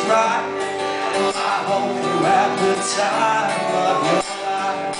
right. I hope you have the time of your life.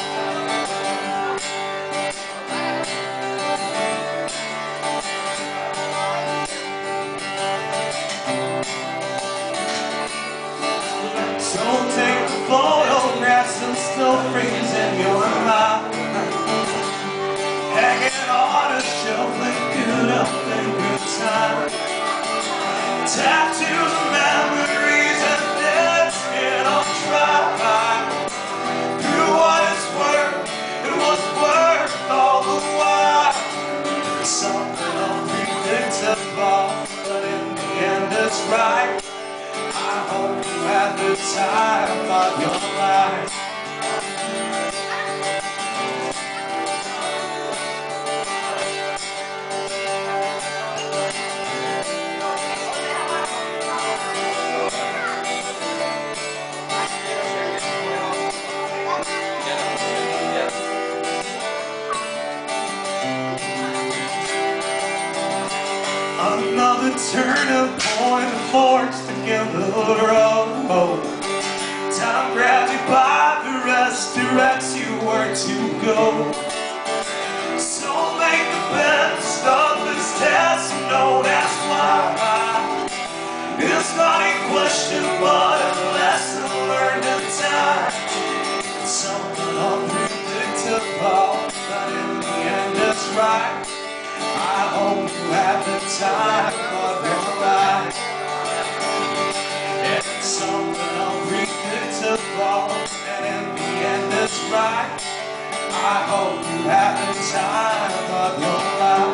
Don't take the photographs and still freeze in your mind. Hanging on a shelf like good up and good time. Tattoo the memories and dead skin on try. Do what it's worth, it was worth all the while. Something unpredictable, but in the end it's right. I hope you had the time of your life. Another turning point, forks together the road. Time grabs you by the wrist, directs you where to go. So make the best of this test, don't ask why. It's not a question, but a lesson learned in time. It's something unpredictable, but in the end it's right. I hope you have the time of your life. It's something unpredictable, and in the end it's right. I hope you have the time of your life.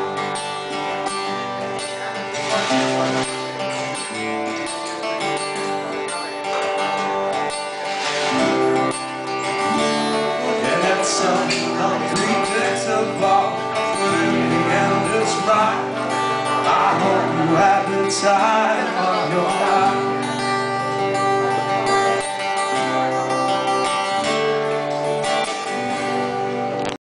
And it's something unpredictable, but in the end it's right. I hope you have the time